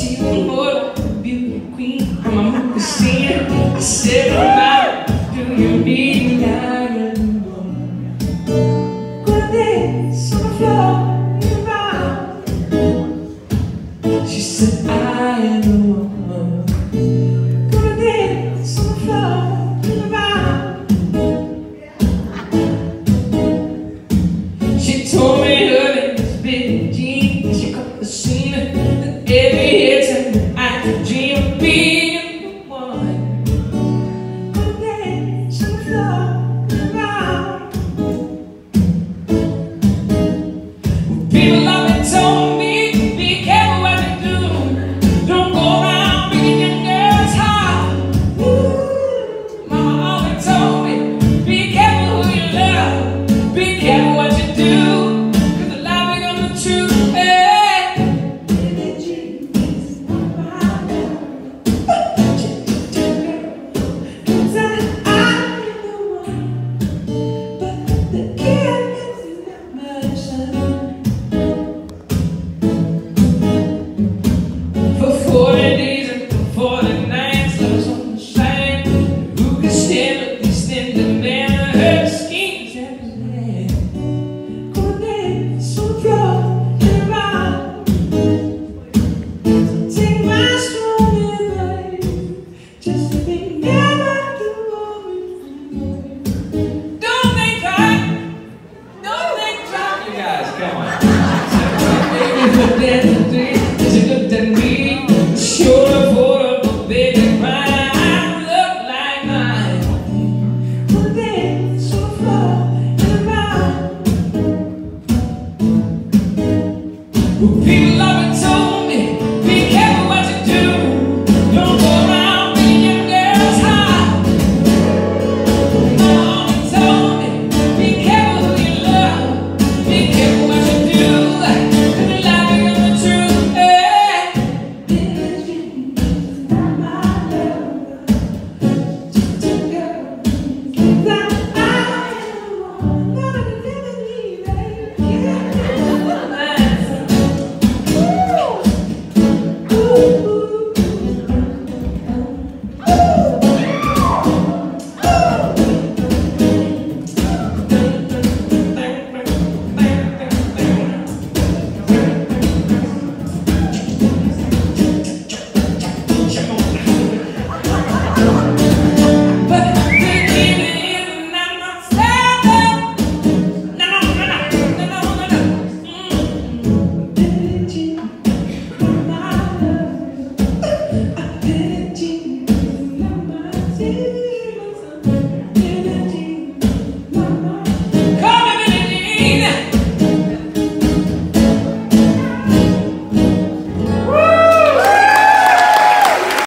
she was more like a beauty queen from a movie scene. I said, "Mama, do you mean now you're alone? Gonna dance on the floor around." She said, "I am the one. Gonna dance on the floor around." She told me her name was Billie. She got the scene, and every hit I could dream.